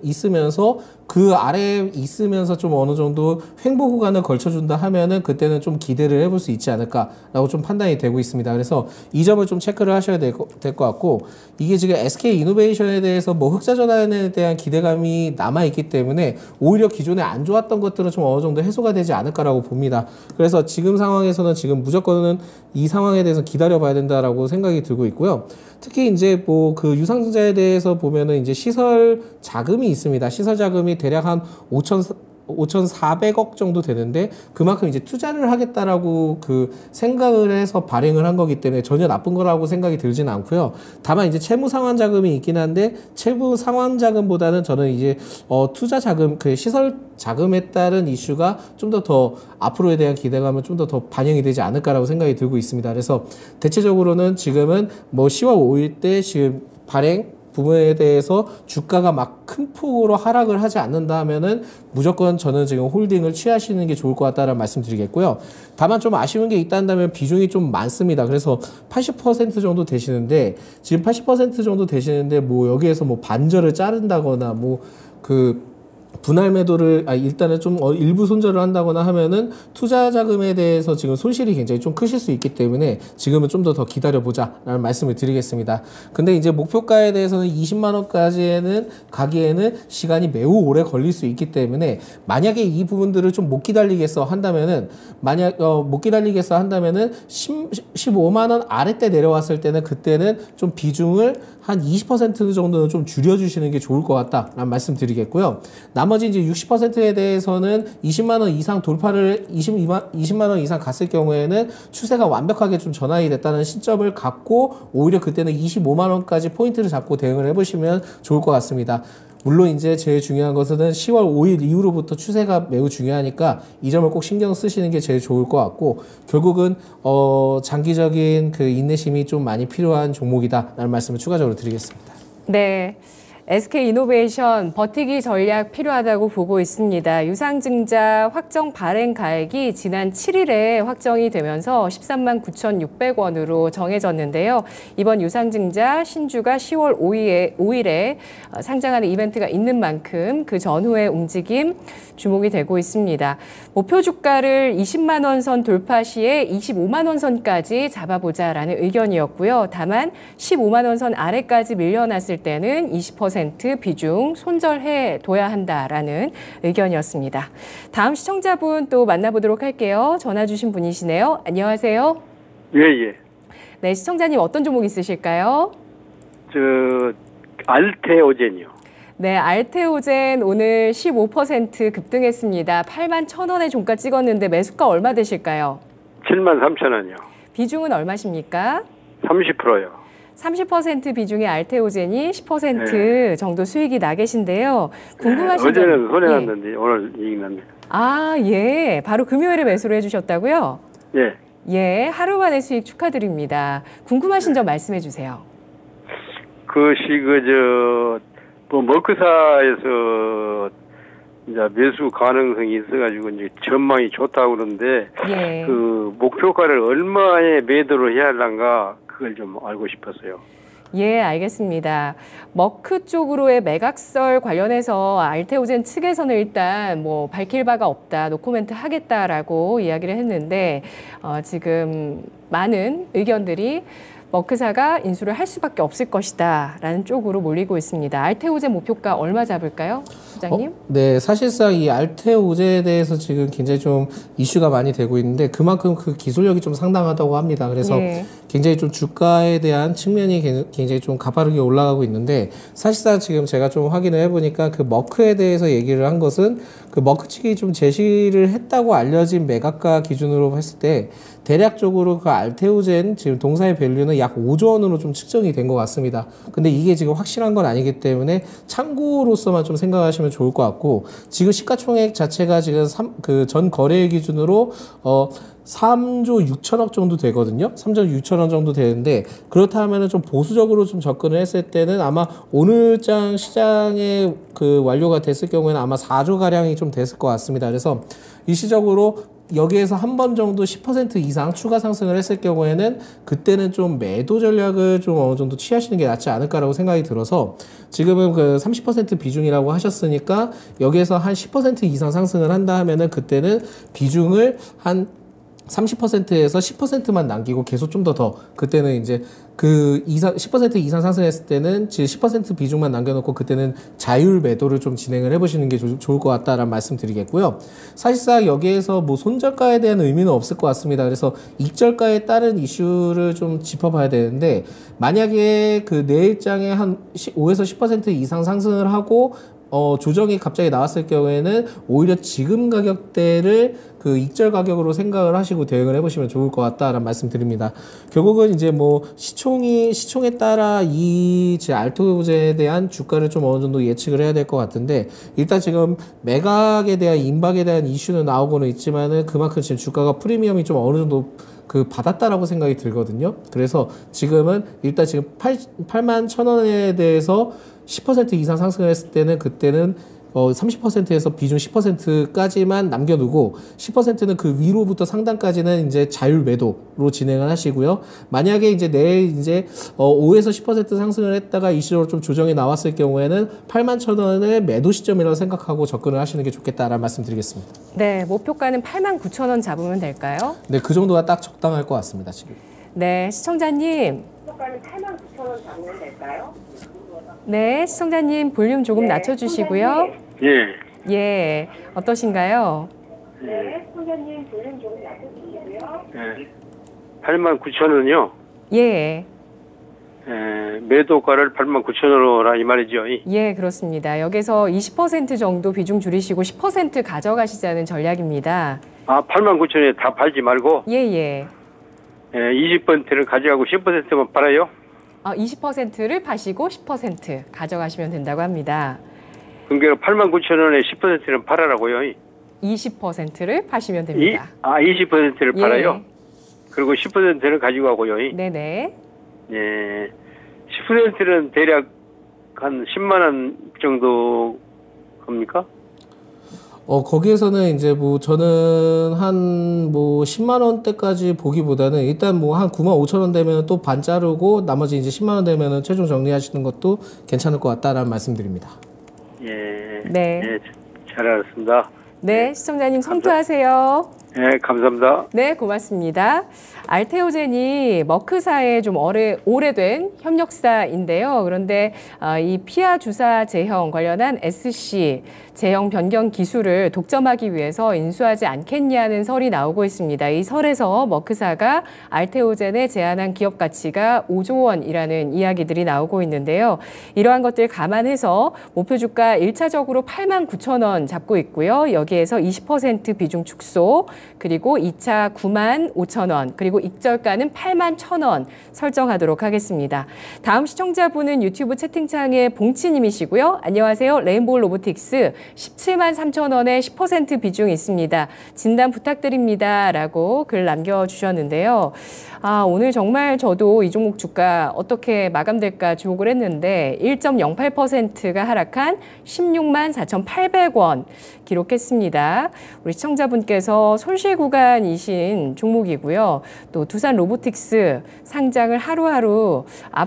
있으면서 그 아래에 있으면서 좀 어느 정도 횡보 구간을 걸쳐준다 하면은 그때는 좀 기대를 해볼 수 있지 않을까라고 좀 판단이 되고 있습니다. 그래서 이 점을 좀 체크를 하셔야 될 것 같고, 이게 지금 에스케이이노베이션에 대해서 뭐 흑자 전환에 대한 기대감이 남아있기 때문에 오히려 기존에 안 좋았던 것들은 좀 어느 정도 해소가 되지 않을까라고 봅니다. 그래서 지금 상황에서는 지금 무조건은 이 상황에 대해서 기다려봐야 된다라고 생각이 들고 있고요. 특히 이제 뭐 그 유상증자에 대해서 보면은 이제 시설 자금이 있습니다. 시설 자금이 대략 한 오천사백억 정도 되는데 그만큼 이제 투자를 하겠다라고 그 생각을 해서 발행을 한 거기 때문에 전혀 나쁜 거라고 생각이 들지는 않고요. 다만 이제 채무 상환 자금이 있긴 한데 채무 상환 자금보다는 저는 이제 어 투자 자금, 그 시설 자금에 따른 이슈가 좀 더 더 앞으로에 대한 기대감은 좀 더 더 반영이 되지 않을까라고 생각이 들고 있습니다. 그래서 대체적으로는 지금은 뭐 시월 오일 때 지금 발행 부분에 대해서 주가가 막 큰 폭으로 하락을 하지 않는다 하면은 무조건 저는 지금 홀딩을 취하시는 게 좋을 것 같다는 말씀드리겠고요. 다만 좀 아쉬운 게 있다면 비중이 좀 많습니다. 그래서 팔십 퍼센트 정도 되시는데 지금 팔십 퍼센트 정도 되시는데 뭐 여기에서 뭐 반절을 자른다거나 뭐 그 분할 매도를 아 일단은 좀 일부 손절을 한다거나 하면은 투자 자금에 대해서 지금 손실이 굉장히 좀 크실 수 있기 때문에 지금은 좀 더 더 기다려 보자라는 말씀을 드리겠습니다. 근데 이제 목표가에 대해서는 이십만 원까지는 가기에는 시간이 매우 오래 걸릴 수 있기 때문에 만약에 이 부분들을 좀 못 기다리겠어 한다면은 만약 어, 못 기다리겠어 한다면은 십오만 원 아래때 내려왔을 때는 그때는 좀 비중을 한 이십 퍼센트 정도는 좀 줄여주시는 게 좋을 것 같다라는 말씀 드리겠고요. 나머지 이제 육십 퍼센트에 대해서는 이십만 원 이상 돌파를 이십만 원 이상 갔을 경우에는 추세가 완벽하게 좀 전환이 됐다는 시점을 갖고 오히려 그때는 이십오만 원까지 포인트를 잡고 대응을 해보시면 좋을 것 같습니다. 물론 이제 제일 중요한 것은 시월 오일 이후로부터 추세가 매우 중요하니까 이 점을 꼭 신경 쓰시는 게 제일 좋을 것 같고 결국은 어 장기적인 그 인내심이 좀 많이 필요한 종목이다라는 말씀을 추가적으로 드리겠습니다. 네. 에스케이이노베이션 버티기 전략 필요하다고 보고 있습니다. 유상증자 확정 발행 가액이 지난 칠 일에 확정이 되면서 십삼만 구천육백 원으로 정해졌는데요. 이번 유상증자 신주가 시월 오일에, 오일에 상장하는 이벤트가 있는 만큼 그 전후의 움직임 주목이 되고 있습니다. 목표 주가를 이십만 원 선 돌파 시에 이십오만 원 선까지 잡아보자라는 의견이었고요. 다만 십오만 원 선 아래까지 밀려났을 때는 이십 퍼센트 비중 손절해 둬야 한다라는 의견이었습니다. 다음 시청자분 또 만나보도록 할게요. 전화 주신 분이시네요. 안녕하세요. 예, 예. 네, 시청자님 어떤 종목 있으실까요? 저 알테오젠이요. 네, 알테오젠 오늘 십오 퍼센트 급등했습니다. 팔만 천 원에 종가 찍었는데 매수가 얼마 되실까요? 칠만 삼천 원이요. 비중은 얼마십니까? 삼십 퍼센트요. 삼십 퍼센트 비중의 알테오젠이 십 퍼센트 네. 정도 수익이 나 계신데요. 궁금하신 네, 어제는 점- 손해 예. 났는데 오늘 이익 났네요. 아, 예. 바로 금요일에 매수를 해주셨다고요? 예. 예, 하루 만에 수익 축하드립니다. 궁금하신 점 말씀해 주세요. 그것이 그저 뭐 머크사에서 이제 매수 가능성이 있어가지고 이제 전망이 좋다고 그러는데 예. 그 목표가를 얼마에 매도를 해야 할란가 그걸 좀 알고 싶었어요. 예, 알겠습니다. 머크 쪽으로의 매각설 관련해서 알테오젠 측에서는 일단 뭐 밝힐 바가 없다, 노코멘트 하겠다라고 이야기를 했는데 어, 지금 많은 의견들이 머크사가 인수를 할 수밖에 없을 것이다라는 쪽으로 몰리고 있습니다. 알테오젠 목표가 얼마 잡을까요, 부장님? 어? 네, 사실상 이 알테오제에 대해서 지금 굉장히 좀 이슈가 많이 되고 있는데 그만큼 그 기술력이 좀 상당하다고 합니다. 그래서 예. 굉장히 좀 주가에 대한 측면이 굉장히 좀 가파르게 올라가고 있는데 사실상 지금 제가 좀 확인을 해보니까 그 머크에 대해서 얘기를 한 것은 그 머크 측이 좀 제시를 했다고 알려진 매각가 기준으로 했을 때 대략적으로 그 알테오젠 지금 동사의 밸류는 약 오조 원으로 좀 측정이 된 것 같습니다. 근데 이게 지금 확실한 건 아니기 때문에 참고로서만 좀 생각하시면 좋을 것 같고 지금 시가총액 자체가 지금 그 전 거래 기준으로 어 삼조 육천억 정도 되거든요. 삼조 육천억 정도 되는데 그렇다 하면은 좀 보수적으로 좀 접근을 했을 때는 아마 오늘장 시장에 그 완료가 됐을 경우에는 아마 사조 가량이 좀 됐을 것 같습니다. 그래서 일시적으로 여기에서 한 번 정도 십 퍼센트 이상 추가 상승을 했을 경우에는 그때는 좀 매도 전략을 좀 어느 정도 취하시는 게 낫지 않을까라고 생각이 들어서 지금은 그 삼십 퍼센트 비중이라고 하셨으니까 여기에서 한 십 퍼센트 이상 상승을 한다 하면은 그때는 비중을 한 삼십 퍼센트에서 십 퍼센트만 남기고 계속 좀 더 더 그때는 이제 그 이상 십 퍼센트 이상 상승했을 때는 십 퍼센트 비중만 남겨놓고 그때는 자율 매도를 좀 진행을 해보시는 게 조, 좋을 것 같다라는 말씀 드리겠고요. 사실상 여기에서 뭐 손절가에 대한 의미는 없을 것 같습니다. 그래서 익절가에 따른 이슈를 좀 짚어봐야 되는데 만약에 그 내일장에 한 오에서 십 퍼센트 이상 상승을 하고 어, 조정이 갑자기 나왔을 경우에는 오히려 지금 가격대를 그 익절 가격으로 생각을 하시고 대응을 해보시면 좋을 것 같다라는 말씀 드립니다. 결국은 이제 뭐 시총이, 시총에 따라 이 제 알토제에 대한 주가를 좀 어느 정도 예측을 해야 될 것 같은데, 일단 지금 매각에 대한 임박에 대한 이슈는 나오고는 있지만은 그만큼 지금 주가가 프리미엄이 좀 어느 정도 그 받았다라고 생각이 들거든요. 그래서 지금은 일단 지금 팔만 천 원에 대해서 십 퍼센트 이상 상승을 했을 때는 그때는 어 삼십 퍼센트에서 비중 십 퍼센트까지만 남겨두고 십 퍼센트는 그 위로부터 상단까지는 이제 자율 매도로 진행을 하시고요. 만약에 이제 내일 이제 어 오에서 십 퍼센트 상승을 했다가 일시적으로 좀 조정이 나왔을 경우에는 팔만 천 원의 매도 시점이라고 생각하고 접근을 하시는 게 좋겠다라는 말씀 드리겠습니다. 네, 목표가는 팔만 구천 원 잡으면 될까요? 네, 그 정도가 딱 적당할 것 같습니다, 지금. 네, 시청자님. 목표가는 팔만 구천 원 잡으면 될까요? 네, 시청자님 볼륨 조금 네, 낮춰주시고요. 예. 예, 어떠신가요? 네, 선생님 볼륨 조금 낮춰주시고요. 예. 팔만 구천 원이요. 예, 예, 매도가를 팔만 구천 원으로라 이 말이죠. 이. 예, 그렇습니다. 여기서 이십 퍼센트 정도 비중 줄이시고 십 퍼센트 가져가시자는 전략입니다. 아, 팔만 구천 원에 다 팔지 말고 예, 예. 예, 이십 퍼센트를 가져가고 십 퍼센트만 팔아요? 아, 이십 퍼센트를 파시고 십 퍼센트 가져가시면 된다고 합니다. 그러니까 팔만 구천 원에 십 퍼센트는 팔아라고요. 이. 이십 퍼센트를 파시면 이, 됩니다. 아, 이십 퍼센트를 예. 팔아요? 그리고 십 퍼센트는 가지고 가고요. 이. 네네. 예. 십 퍼센트는 대략 한 십만 원 정도 겁니까? 어, 거기에서는 이제 뭐 저는 한 뭐 십만 원대까지 보기보다는 일단 뭐 한 구만 오천 원 되면 또 반 자르고 나머지 이제 십만 원 되면은 최종 정리하시는 것도 괜찮을 것 같다라는 말씀드립니다. 예. 네. 예, 잘 알았습니다. 네, 시청자님 성투하세요. 예, 감사합니다. 네, 고맙습니다. 알테오젠이 머크사의 좀 오래, 오래된 협력사인데요. 그런데 어, 이 피하 주사 제형 관련한 에스씨 제형 변경 기술을 독점하기 위해서 인수하지 않겠냐는 설이 나오고 있습니다. 이 설에서 머크사가 알테오젠에 제안한 기업 가치가 오조 원이라는 이야기들이 나오고 있는데요. 이러한 것들 감안해서 목표 주가 일 차적으로 팔만 구천 원 잡고 있고요. 여기에서 이십 퍼센트 비중 축소, 그리고 이 차 구만 오천 원, 그리고 익절가는 팔만 천 원 설정하도록 하겠습니다. 다음 시청자분은 유튜브 채팅창에 봉치님이시고요. 안녕하세요. 레인보우 로보틱스 십칠만 삼천 원에 십 퍼센트 비중 있습니다. 진단 부탁드립니다. 라고 글 남겨주셨는데요. 아, 오늘 정말 저도 이 종목 주가 어떻게 마감될까 주목을 했는데 일 점 영팔 퍼센트가 하락한 십육만 사천팔백 원 기록했습니다. 우리 시청자분께서 손실 구간이신 종목이고요. 또 두산 로보틱스 상장을 하루하루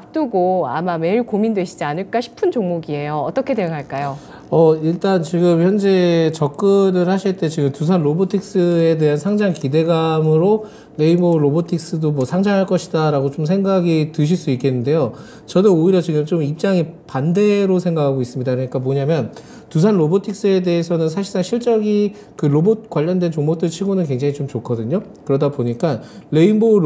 앞두고 아마 매일 고민되시지 않을까 싶은 종목이에요. 어떻게 대응할까요? 어, 일단 지금 현재 접근을 하실 때 지금 두산 로보틱스에 대한 상장 기대감으로 레인보우 로보틱스도 뭐 상장할 것이다 라고 좀 생각이 드실 수 있겠는데요. 저는 오히려 지금 좀 입장이 반대로 생각하고 있습니다. 그러니까 뭐냐면 두산 로보틱스에 대해서는 사실상 실적이 그 로봇 관련된 종목들 치고는 굉장히 좀 좋거든요. 그러다 보니까 레인보우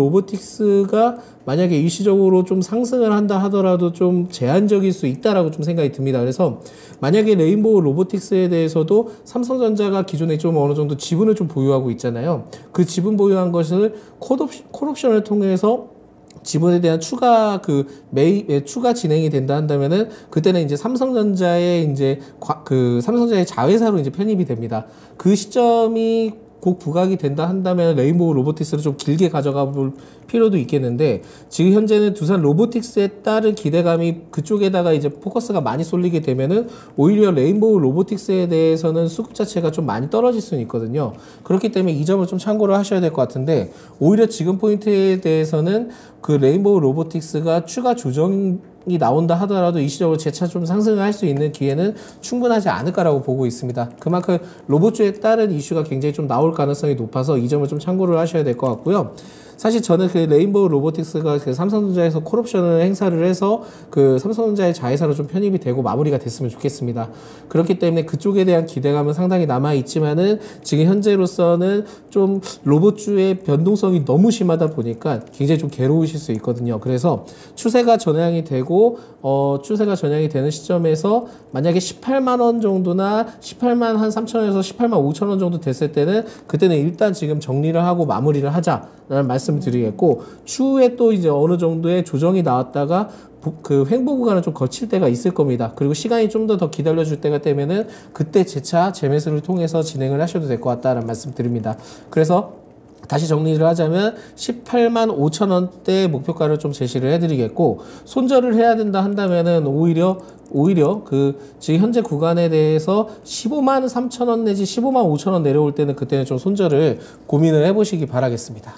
로보틱스가 만약에 일시적으로 좀 상승을 한다 하더라도 좀 제한적일 수 있다라고 좀 생각이 듭니다. 그래서 만약에 레인보우 로보틱스에 대해서도 삼성전자가 기존에 좀 어느 정도 지분을 좀 보유하고 있잖아요. 그 지분 보유한 것을 콜옵션, 콜옵션을 통해서 지분에 대한 추가 그 매입 추가 진행이 된다 한다면은 그때는 이제 삼성전자의 이제 과, 그 삼성전자의 자회사로 이제 편입이 됩니다. 그 시점이 곧 부각이 된다 한다면 레인보우 로보틱스를 좀 길게 가져가 볼 필요도 있겠는데 지금 현재는 두산 로보틱스에 따른 기대감이 그쪽에다가 이제 포커스가 많이 쏠리게 되면은 오히려 레인보우 로보틱스에 대해서는 수급 자체가 좀 많이 떨어질 수는 있거든요. 그렇기 때문에 이 점을 좀 참고를 하셔야 될 것 같은데 오히려 지금 포인트에 대해서는 그 레인보우 로보틱스가 추가 조정 이 나온다 하더라도 일시적으로 재차 좀 상승을 할 수 있는 기회는 충분하지 않을까라고 보고 있습니다. 그만큼 로봇주에 따른 이슈가 굉장히 좀 나올 가능성이 높아서 이 점을 좀 참고를 하셔야 될 것 같고요. 사실 저는 그 레인보우 로보틱스가 그 삼성전자에서 콜옵션을 행사를 해서 그 삼성전자의 자회사로 좀 편입이 되고 마무리가 됐으면 좋겠습니다. 그렇기 때문에 그쪽에 대한 기대감은 상당히 남아 있지만은 지금 현재로서는 좀 로봇주의 변동성이 너무 심하다 보니까 굉장히 좀 괴로우실 수 있거든요. 그래서 추세가 전향이 되고 되고 어, 추세가 전향이 되는 시점에서 만약에 십팔만 원 정도나 십팔만 한 삼천 원에서 십팔만 오천 원 정도 됐을 때는 그때는 일단 지금 정리를 하고 마무리를 하자라는 말씀을 드리겠고, 추후에 또 이제 어느 정도의 조정이 나왔다가 그 횡보 구간을 좀 거칠 때가 있을 겁니다. 그리고 시간이 좀 더 더 기다려줄 때가 되면은 그때 재차 재매수를 통해서 진행을 하셔도 될 것 같다는 말씀 드립니다. 그래서 다시 정리를 하자면 십팔만 오천 원대 목표가를 좀 제시를 해드리겠고, 손절을 해야 된다 한다면은 오히려 오히려 그 지금 현재 구간에 대해서 십오만 삼천 원 내지 십오만 오천 원 내려올 때는 그때는 좀 손절을 고민을 해보시기 바라겠습니다.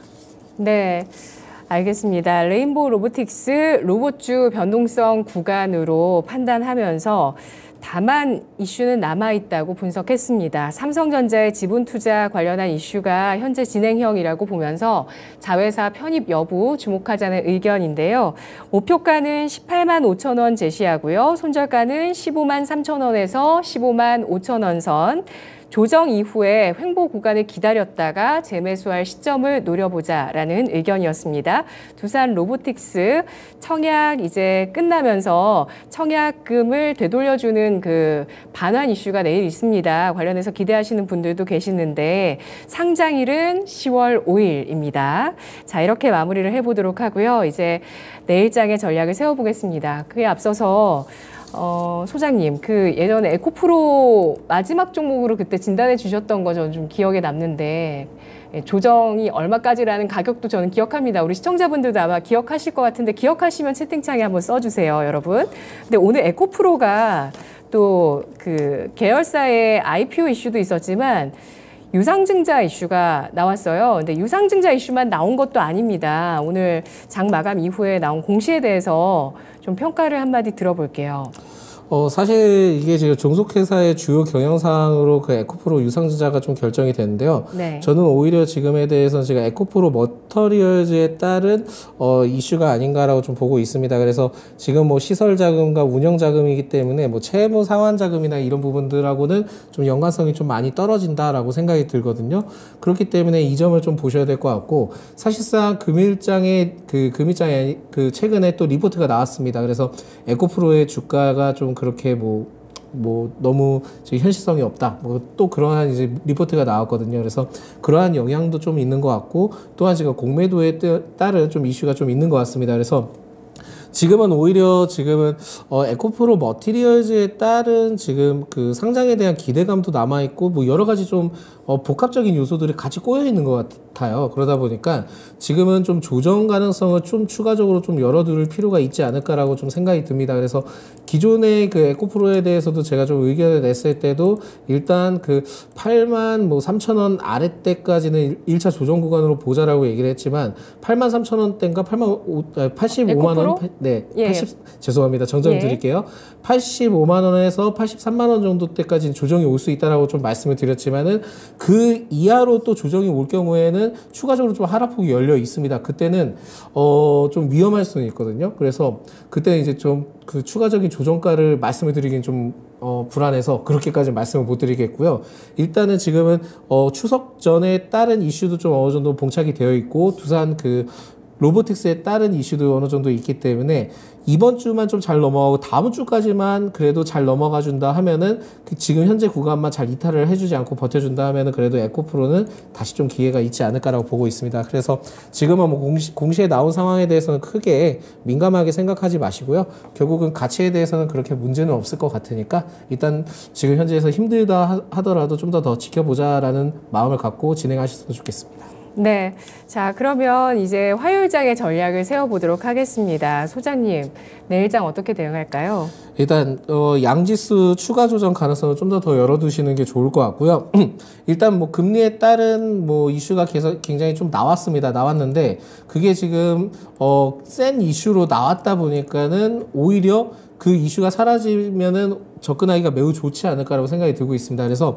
네. 알겠습니다. 레인보우 로보틱스 로봇주 변동성 구간으로 판단하면서 다만 이슈는 남아있다고 분석했습니다. 삼성전자의 지분 투자 관련한 이슈가 현재 진행형이라고 보면서 자회사 편입 여부 주목하자는 의견인데요. 목표가는 십팔만 오천 원 제시하고요. 손절가는 십오만 삼천 원에서 십오만 오천 원 선. 조정 이후에 횡보 구간을 기다렸다가 재매수할 시점을 노려보자라는 의견이었습니다. 두산 로보틱스 청약 이제 끝나면서 청약금을 되돌려주는 그 반환 이슈가 내일 있습니다. 관련해서 기대하시는 분들도 계시는데 상장일은 시월 오일입니다. 자, 이렇게 마무리를 해보도록 하고요. 이제 내일장의 전략을 세워보겠습니다. 그에 앞서서 어, 소장님, 그 예전에 에코프로 마지막 종목으로 그때 진단해 주셨던 거 저는 좀 기억에 남는데, 예, 조정이 얼마까지라는 가격도 저는 기억합니다. 우리 시청자분들도 아마 기억하실 것 같은데, 기억하시면 채팅창에 한번 써주세요, 여러분. 근데 오늘 에코프로가 또 그 계열사의 아이피오 이슈도 있었지만, 유상증자 이슈가 나왔어요. 근데 유상증자 이슈만 나온 것도 아닙니다. 오늘 장 마감 이후에 나온 공시에 대해서 좀 평가를 한마디 들어볼게요. 어, 사실 이게 지금 종속회사의 주요 경영상으로 그 에코프로 유상증자가 좀 결정이 됐는데요. 네. 저는 오히려 지금에 대해서는 제가 에코프로 머터리얼즈에 따른 어, 이슈가 아닌가라고 좀 보고 있습니다. 그래서 지금 뭐 시설 자금과 운영 자금이기 때문에 뭐 채무 상환 자금이나 이런 부분들하고는 좀 연관성이 좀 많이 떨어진다라고 생각이 들거든요. 그렇기 때문에 이 점을 좀 보셔야 될 것 같고, 사실상 금일장에 그 금일장에 그 최근에 또 리포트가 나왔습니다. 그래서 에코프로의 주가가 좀 그렇게 뭐, 뭐, 너무 현실성이 없다. 뭐, 또 그러한 이제 리포트가 나왔거든요. 그래서 그러한 영향도 좀 있는 것 같고, 또한 지금 공매도에 따른 좀 이슈가 좀 있는 것 같습니다. 그래서 지금은 오히려 지금은 어, 에코프로 머티리얼즈에 따른 지금 그 상장에 대한 기대감도 남아있고, 뭐 여러 가지 좀 어, 복합적인 요소들이 같이 꼬여 있는 것 같아요. 그러다 보니까 지금은 좀 조정 가능성을 좀 추가적으로 좀 열어둘 필요가 있지 않을까라고 좀 생각이 듭니다. 그래서 기존의 그 에코프로에 대해서도 제가 좀 의견을 냈을 때도 일단 그 팔만 뭐 삼천 원 아래때까지는 일 차 조정 구간으로 보자라고 얘기를 했지만 팔만 삼천 원대인가 팔만 팔십오만 원 네, 예. 팔십, 죄송합니다. 정정 예. 드릴게요. 팔십오만 원에서 팔십삼만 원 정도 때까지는 조정이 올 수 있다라고 좀 말씀을 드렸지만은 그 이하로 또 조정이 올 경우에는 추가적으로 좀 하락폭이 열려 있습니다. 그때는 어, 좀 위험할 수는 있거든요. 그래서 그때 이제 좀 그 추가적인 조정가를 말씀을 드리긴 좀 어, 불안해서 그렇게까지 말씀을 못 드리겠고요. 일단은 지금은 어, 추석 전에 다른 이슈도 좀 어느 정도 봉착이 되어 있고, 두산 그 로보틱스에 따른 이슈도 어느 정도 있기 때문에 이번 주만 좀 잘 넘어가고 다음 주까지만 그래도 잘 넘어가 준다 하면은 그 지금 현재 구간만 잘 이탈을 해주지 않고 버텨준다 하면은 그래도 에코프로는 다시 좀 기회가 있지 않을까라고 보고 있습니다. 그래서 지금은 뭐 공시, 공시에 나온 상황에 대해서는 크게 민감하게 생각하지 마시고요. 결국은 가치에 대해서는 그렇게 문제는 없을 것 같으니까 일단 지금 현재에서 힘들다 하더라도 좀 더 더 지켜보자라는 마음을 갖고 진행하셨으면 좋겠습니다. 네. 자, 그러면 이제 화요일장의 전략을 세워보도록 하겠습니다. 소장님, 내일장 어떻게 대응할까요? 일단 어, 양지수 추가 조정 가능성을 좀 더 더 열어두시는 게 좋을 것 같고요. 일단 뭐 금리에 따른 뭐 이슈가 계속 굉장히 좀 나왔습니다. 나왔는데 그게 지금 어, 센 이슈로 나왔다 보니까는 오히려 그 이슈가 사라지면은 접근하기가 매우 좋지 않을까라고 생각이 들고 있습니다. 그래서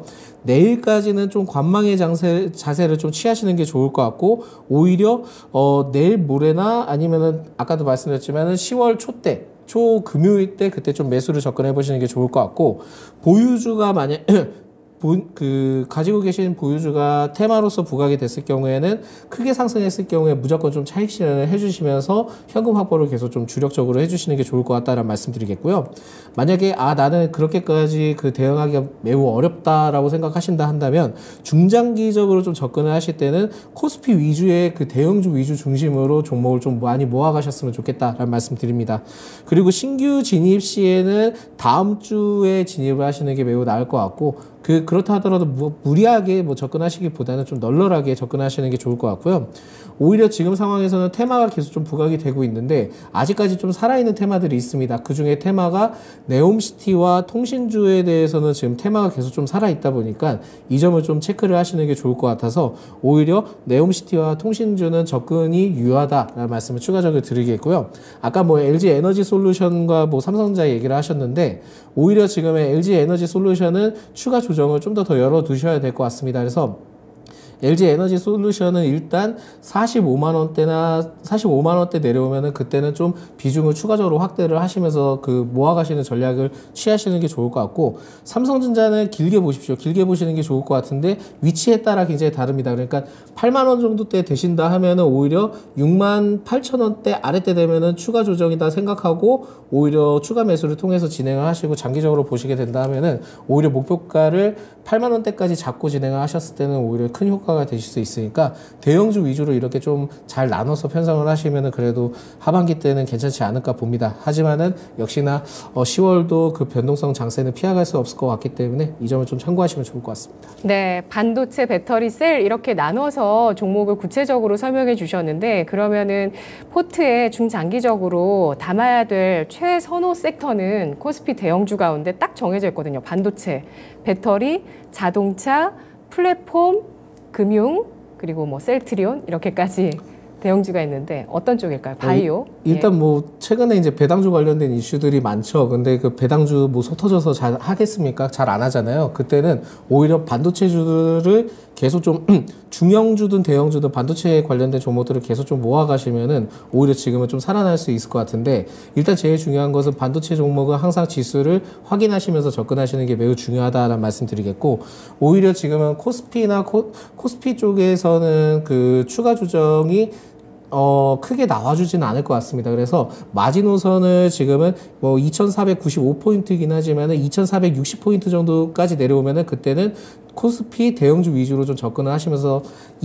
내일까지는 좀 관망의 자세, 자세를 좀 취하시는 게 좋을 것 같고, 오히려 어, 내일 모레나 아니면은 아까도 말씀드렸지만은 시월 초 때, 초 금요일 때 그때 좀 매수를 접근해 보시는 게 좋을 것 같고, 보유주가 만약 보, 그 가지고 계신 보유주가 테마로서 부각이 됐을 경우에는 크게 상승했을 경우에 무조건 좀 차익 실현을 해주시면서 현금 확보를 계속 좀 주력적으로 해주시는 게 좋을 것 같다라는 말씀드리겠고요. 만약에 아 나는 그렇게까지 그 대응하기가 매우 어렵다라고 생각하신다 한다면 중장기적으로 좀 접근을 하실 때는 코스피 위주의 그 대형주 위주 중심으로 종목을 좀 많이 모아가셨으면 좋겠다라는 말씀드립니다. 그리고 신규 진입 시에는 다음 주에 진입을 하시는 게 매우 나을 것 같고 그 그렇다 하더라도 뭐 무리하게 뭐 접근하시기보다는 좀 널널하게 접근하시는 게 좋을 것 같고요. 오히려 지금 상황에서는 테마가 계속 좀 부각이 되고 있는데 아직까지 좀 살아있는 테마들이 있습니다. 그 중에 테마가 네옴시티와 통신주에 대해서는 지금 테마가 계속 좀 살아있다 보니까 이 점을 좀 체크를 하시는 게 좋을 것 같아서 오히려 네옴시티와 통신주는 접근이 유효하다라는 말씀을 추가적으로 드리겠고요. 아까 뭐 엘지 에너지 솔루션과 뭐 삼성전자 얘기를 하셨는데 오히려 지금의 엘지 에너지 솔루션은 추가 조정을 좀 더 더 열어두셔야 될 것 같습니다. 그래서 엘지 에너지 솔루션은 일단 사십오만 원대나 사십오만 원대 내려오면은 그때는 좀 비중을 추가적으로 확대를 하시면서 그 모아가시는 전략을 취하시는 게 좋을 것 같고 삼성전자는 길게 보십시오. 길게 보시는 게 좋을 것 같은데 위치에 따라 굉장히 다릅니다. 그러니까 팔만 원 정도 대 되신다 하면은 오히려 육만 팔천 원대 아래때 되면은 추가 조정이다 생각하고 오히려 추가 매수를 통해서 진행을 하시고 장기적으로 보시게 된다 하면은 오히려 목표가를 팔만 원대까지 잡고 진행을 하셨을 때는 오히려 큰 효과가 되실 수 있으니까 대형주 위주로 이렇게 좀 잘 나눠서 편성을 하시면은 그래도 하반기 때는 괜찮지 않을까 봅니다. 하지만은 역시나 어 시월도 그 변동성 장세는 피해갈 수 없을 것 같기 때문에 이 점을 좀 참고하시면 좋을 것 같습니다. 네, 반도체, 배터리, 셀 이렇게 나눠서 종목을 구체적으로 설명해 주셨는데 그러면은 포트에 중장기적으로 담아야 될 최선호 섹터는 코스피 대형주 가운데 딱 정해져 있거든요. 반도체, 배터리, 자동차, 플랫폼, 금융, 그리고 뭐 셀트리온 이렇게까지 대형주가 있는데 어떤 쪽일까요? 바이오? 어, 일단 예. 뭐 최근에 이제 배당주 관련된 이슈들이 많죠. 근데 그 배당주 뭐 속 터져서 잘 하겠습니까? 잘 안 하잖아요. 그때는 오히려 반도체주들을 계속 좀 중형주든 대형주든 반도체에 관련된 종목들을 계속 좀 모아가시면은 오히려 지금은 좀 살아날 수 있을 것 같은데 일단 제일 중요한 것은 반도체 종목은 항상 지수를 확인하시면서 접근하시는 게 매우 중요하다라는 말씀드리겠고 오히려 지금은 코스피나 코, 코스피 쪽에서는 그 추가 조정이 어, 크게 나와주지는 않을 것 같습니다. 그래서 마지노선을 지금은 뭐 이천사백구십오 포인트이긴 하지만은 이천사백육십 포인트 정도까지 내려오면은 그때는 코스피 대형주 위주로 좀 접근을 하시면서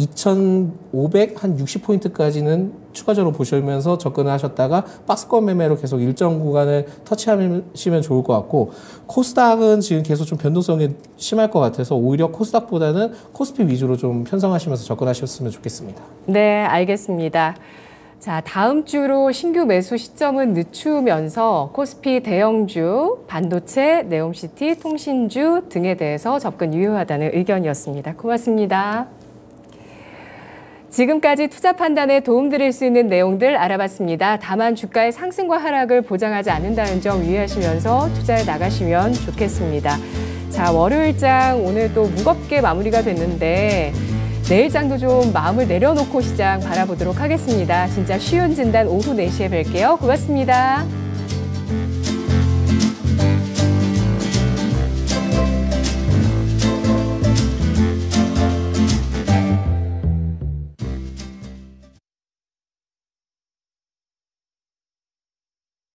이천오백 한 육십 포인트까지는 추가적으로 보시면서 접근을 하셨다가 박스권 매매로 계속 일정 구간을 터치하시면 좋을 것 같고 코스닥은 지금 계속 좀 변동성이 심할 것 같아서 오히려 코스닥보다는 코스피 위주로 좀 편성하시면서 접근하셨으면 좋겠습니다. 네, 알겠습니다. 자, 다음 주로 신규 매수 시점은 늦추면서 코스피 대형주, 반도체, 네옴시티, 통신주 등에 대해서 접근 유효하다는 의견이었습니다. 고맙습니다. 지금까지 투자 판단에 도움드릴 수 있는 내용들 알아봤습니다. 다만 주가의 상승과 하락을 보장하지 않는다는 점 유의하시면서 투자에 나가시면 좋겠습니다. 자, 월요일장 오늘 또 무겁게 마무리가 됐는데 내일장도 좀 마음을 내려놓고 시장 바라보도록 하겠습니다. 진짜 쉬운 진단 오후 네 시에 뵐게요. 고맙습니다.